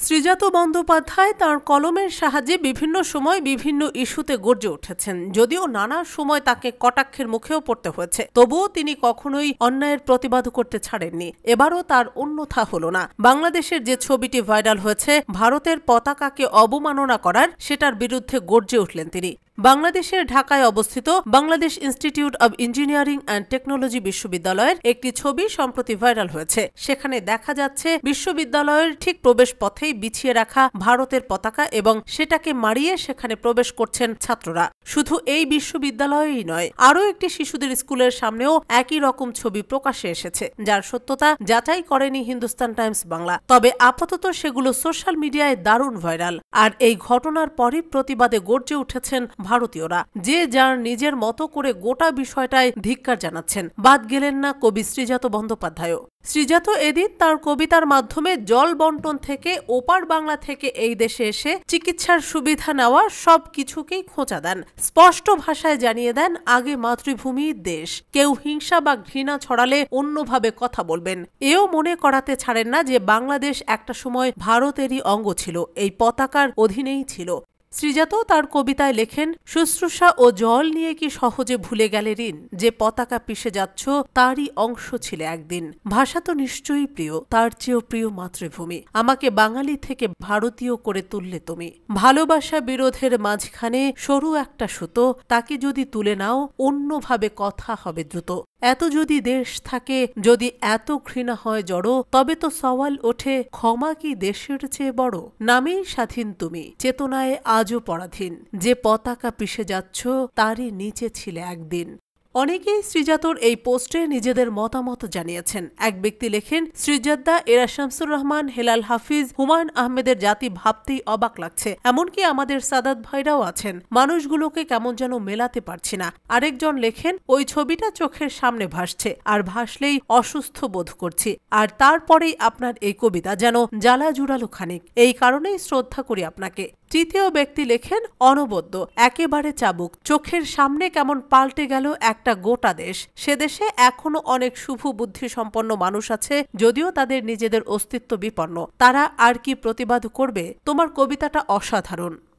শ্রীজাত বন্দ্যোপাধ্যায় তাঁর কলমের সাহায্যে বিভিন্ন সময় বিভিন্ন ইস্যুতে গর্জে উঠেছেন। যদিও নানা সময় তাকে কটাক্ষের মুখেও পড়তে হয়েছে, তবুও তিনি কখনোই অন্যায়ের প্রতিবাদ করতে ছাড়েননি। এবারও তার অন্যথা হল না। বাংলাদেশের যে ছবিটি ভাইরাল হয়েছে ভারতের পতাকাকে অবমাননা করার, সেটার বিরুদ্ধে গর্জে উঠলেন তিনি। বাংলাদেশের ঢাকায় অবস্থিত Bangladesh institute of engineering and technology বিশ্ববিদ্যালয়ের একটি ছবি সম্প্রতি ভাইরাল হয়েছে। সেখানে দেখা যাচ্ছে বিশ্ববিদ্যালয়ের ঠিক প্রবেশ পথেই বিছিয়ে রাখা ভারতের পতাকা এবং সেটাকে মারিয়ে সেখানে প্রবেশ করছেন ছাত্ররা। শুধু এই বিশ্ববিদ্যালয়েই নয়, আরও একটি শিশুদের স্কুলের সামনেও একই রকম ছবি প্রকাশ্যে এসেছে, যার সত্যতা যাচাই করেনি হিন্দুস্তান টাইমস বাংলা। তবে আপাতত সেগুলো সোশ্যাল মিডিয়ায় দারুণ ভাইরাল। আর এই ঘটনার পরই প্রতিবাদে গর্জে উঠেছেন ভারতীয়রা। যে যার নিজের মতো করে গোটা বিষয়টায় ধিক্কার জানাচ্ছেন। বাদ গেলেন না কবি শ্রীজাত বন্দ্যোপাধ্যায়ও। শ্রীজাত এদিন তার কবিতার মাধ্যমে জল বন্টন থেকে ওপার বাংলা থেকে এই দেশে এসে চিকিৎসার সুবিধা নেওয়া সব কিছুকেই খোঁচা দেন। স্পষ্ট ভাষায় জানিয়ে দেন, আগে মাতৃভূমি দেশ, কেউ হিংসা বা ঘৃণা ছড়ালে অন্যভাবে কথা বলবেন। এও মনে করাতে ছাড়েন না যে বাংলাদেশ একটা সময় ভারতেরই অঙ্গ ছিল, এই পতাকার অধীনেই ছিল। শ্রীজাত তার কবিতায় লেখেন, শুশ্রূষা ও জল নিয়ে কি সহজে ভুলে গেলে ঋণ, যে পতাকা পিষে যাচ্ছ তারই অংশ ছিলে একদিন। ভাষা তো নিশ্চয়ই প্রিয়, তার চেয়েও প্রিয় মাতৃভূমি। আমাকে বাঙালি থেকে ভারতীয় করে তুললে তুমি। ভালোবাসা বিরোধের মাঝখানে সরু একটা সুতো, তাকে যদি তুলে নাও অন্যভাবে কথা হবে দ্রুত। এত যদি দেশ থাকে, যদি এত ঘৃণা হয় জড়ো, তবে তো সওয়াল ওঠে, ক্ষমা কি দেশের চেয়ে বড়? নামেই স্বাধীন তুমি, চেতনায় আজও পরাধীন, যে পতাকা পিষে যাচ্ছ তারই নিচে ছিলে একদিন। অনেকেই শ্রীজাতর এই পোস্টে নিজেদের মতামত জানিয়েছেন। এক ব্যক্তি লেখেন, শ্রীজাতদা, এরা শামসুর রহমান, হেলাল হাফিজ, হুমায়ুন আহমেদের জাতি ভাবতেই অবাক লাগছে। এমনকি আমাদের সাদাত ভাইরাও আছেন, মানুষগুলোকে কেমন যেন মেলাতে পারছি না। আরেকজন লেখেন, ওই ছবিটা চোখের সামনে ভাসছে, আর ভাসলেই অসুস্থ বোধ করছি। আর তারপরেই আপনার এই কবিতা যেন জ্বালা জুড়ালো খানিক, এই কারণেই শ্রদ্ধা করি আপনাকে। তৃতীয় ব্যক্তি লেখেন, অনবদ্য, একেবারে চাবুক, চোখের সামনে কেমন পাল্টে গেল একটা গোটা দেশ। সে দেশে এখনো অনেক শুভ বুদ্ধি সম্পন্ন মানুষ আছে, যদিও তাদের নিজেদের অস্তিত্ব বিপন্ন। তারা আর কি প্রতিবাদ করবে? তোমার কবিতাটা অসাধারণ।